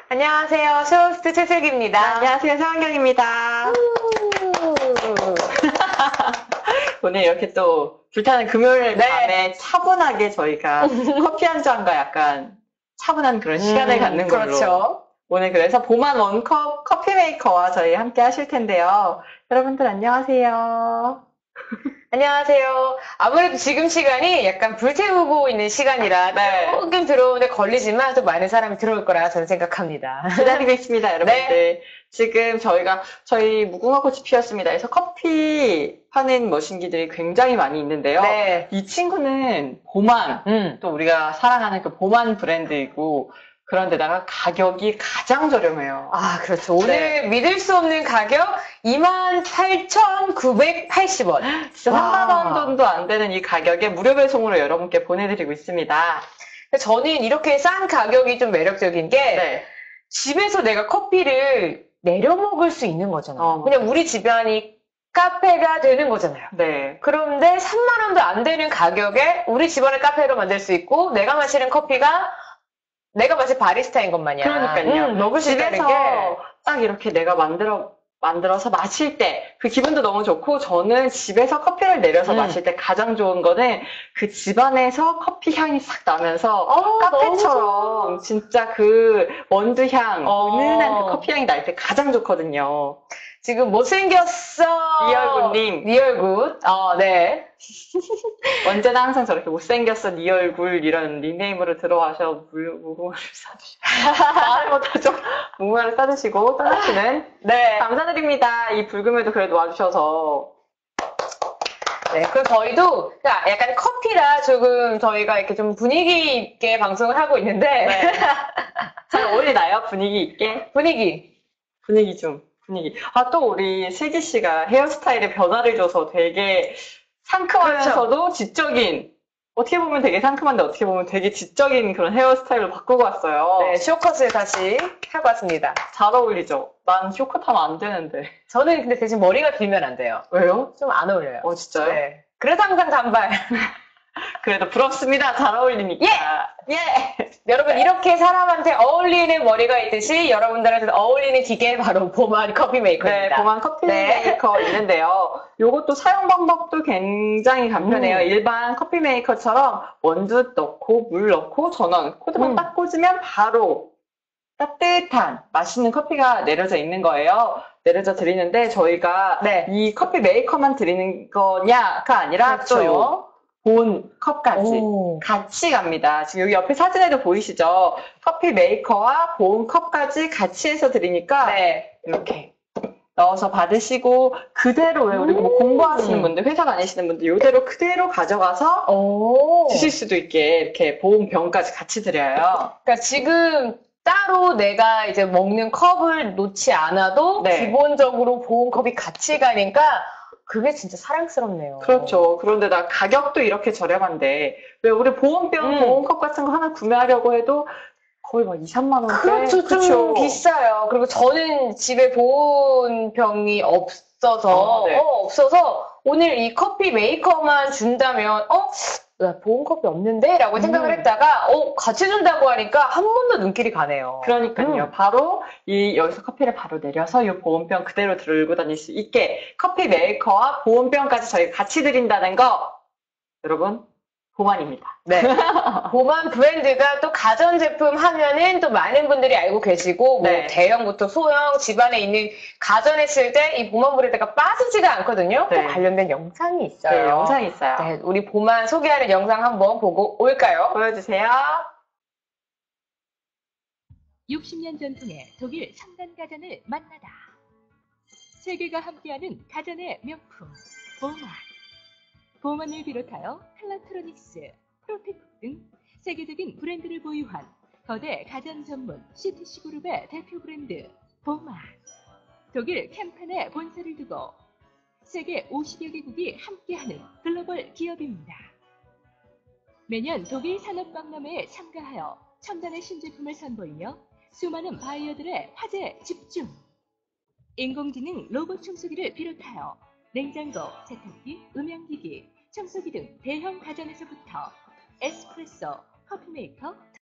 안녕하세요. 쇼호스트 최슬기입니다. 안녕하세요. 서환경입니다. 오늘 이렇게 또 불타는 금요일 밤에 차분하게 저희가 커피 한 잔과 약간 차분한 그런 시간을 갖는 걸로. 그렇죠. 오늘 그래서 봄한 원컵 커피 메이커와 저희 함께 하실 텐데요. 여러분들 안녕하세요. 안녕하세요. 아무래도 지금 시간이 약간 불태우고 있는 시간이라 네. 조금 들어오는데 걸리지만 또 많은 사람이 들어올 거라 저는 생각합니다. 기다리고 있습니다, 여러분들. 네. 지금 저희 무궁화 꽃이 피었습니다. 그래서 커피 파는 머신기들이 굉장히 많이 있는데요. 네. 이 친구는 봄한, 또 우리가 사랑하는 그 봄한 브랜드이고, 그런데다가 가격이 가장 저렴해요. 아, 그렇죠. 오늘 네. 믿을 수 없는 가격 28,980원. 진짜 3만 원 돈도 안 되는 이 가격에 무료 배송으로 여러분께 보내드리고 있습니다. 저는 이렇게 싼 가격이 좀 매력적인 게 네. 집에서 내가 커피를 내려 먹을 수 있는 거잖아요. 그냥 우리 집안이 카페가 되는 거잖아요. 네. 그런데 3만 원도 안 되는 가격에 우리 집안의 카페로 만들 수 있고 내가 마시는 커피가 내가 마치 바리스타인 것 마냥 그러니까요. 먹을 수 있다는 집에서 게 딱 이렇게 내가 만들어서 마실 때 그 기분도 너무 좋고, 저는 집에서 커피를 내려서 마실 때 가장 좋은 거는 그 집안에서 커피 향이 싹 나면서 카페처럼 진짜 그 원두향, 은은한 그 커피 향이 날 때 가장 좋거든요. 지금 못생겼어 리얼굿님. 리얼굿. 네. 언제나 항상 저렇게 못생겼어 네 얼굴 이런 닉네임으로 들어와서 무궁화를 싸주시고 말을 못하죠. 무궁화를 싸주시고 떠나시는 네. 감사드립니다. 이 불금에도 그래도 와주셔서. 네, 그럼 저희도 약간 커피라 조금 저희가 이렇게 좀 분위기 있게 방송을 하고 있는데 네. 잘 어울리나요? 분위기 있게? 분위기 분위기. 아, 또 우리 슬기 씨가 헤어스타일에 변화를 줘서 되게 상큼하면서도 그렇죠. 지적인, 어떻게 보면 되게 상큼한데 어떻게 보면 되게 지적인 그런 헤어스타일로 바꾸고 왔어요. 네, 쇼컷을 다시 하고 왔습니다. 잘 어울리죠? 난 쇼컷 하면 안 되는데. 저는 근데 대신 머리가 길면 안 돼요. 왜요? 좀 안 어울려요. 진짜요? 네. 그래서 항상 단발. 그래도 부럽습니다. 잘 어울리니까. 예! 여러분, 이렇게 사람한테 어울리는 머리가 있듯이 여러분들한테 어울리는 기계 바로 봄한 커피 메이커입니다. 네, 봄한 커피 메이커 있는데요. 요것도 사용 방법도 굉장히 간편해요. 일반 커피 메이커처럼 원두 넣고 물 넣고 전원 코드만 딱 꽂으면 바로 따뜻한 맛있는 커피가 내려져 있는 거예요. 내려져 드리는데 저희가 이 커피 메이커만 드리는 거냐가 아니라 그렇죠. 또 본 컵까지 같이 갑니다. 지금 여기 옆에 사진에도 보이시죠? 커피 메이커와 본 컵까지 같이 해서 드리니까 이렇게 넣어서 받으시고 그대로 왜 우리 뭐 공부하시는 분들, 회사 다니시는 분들 이대로 그대로 가져가서 드실 수도 있게 이렇게 보온병까지 같이 드려요. 그러니까 지금 따로 내가 이제 먹는 컵을 놓지 않아도 기본적으로 보온컵이 같이 가니까 그게 진짜 사랑스럽네요. 그렇죠. 그런데다 가격도 이렇게 저렴한데 왜 우리 보온병, 보온컵 같은 거 하나 구매하려고 해도 거의 막 2, 3만 원대? 그렇죠. 좀 비싸요. 그리고 저는 집에 보온병이 없어서 오늘 이 커피 메이커만 준다면 나 보온컵이 없는데? 라고 생각을 했다가 같이 준다고 하니까 한 번 더 눈길이 가네요. 그러니까요. 바로 여기서 커피를 바로 내려서 이 보온병 그대로 들고 다닐 수 있게 커피 메이커와 보온병까지 저희가 같이 드린다는 거 여러분 봄한입니다. 네. 봄한 브랜드가 또 가전제품 하면은 또 많은 분들이 알고 계시고 뭐 대형부터 소형 집안에 있는 가전에 쓸 때 이 봄한 브랜드가 빠지지가 않거든요. 또 관련된 영상이 있어요. 네, 영상이 있어요. 네, 우리 봄한 소개하는 영상 한번 보고 올까요? 보여주세요. 60년 전통의 독일 3단 가전을 만나다. 세계가 함께하는 가전의 명품 보만. 보만을 비롯하여 칼라트로닉스, 프로텍 등 세계적인 브랜드를 보유한 거대 가전 전문 CTC 그룹의 대표 브랜드 보만. 독일 캠펜에 본사를 두고 세계 50여 개국이 함께하는 글로벌 기업입니다. 매년 독일 산업박람회에 참가하여 첨단의 신제품을 선보이며 수많은 바이어들의 화제에 집중. 인공지능 로봇 청소기를 비롯하여 냉장고, 세탁기, 음향기기, 청소기 등 대형 가전에서부터 에스프레소, 커피메이커,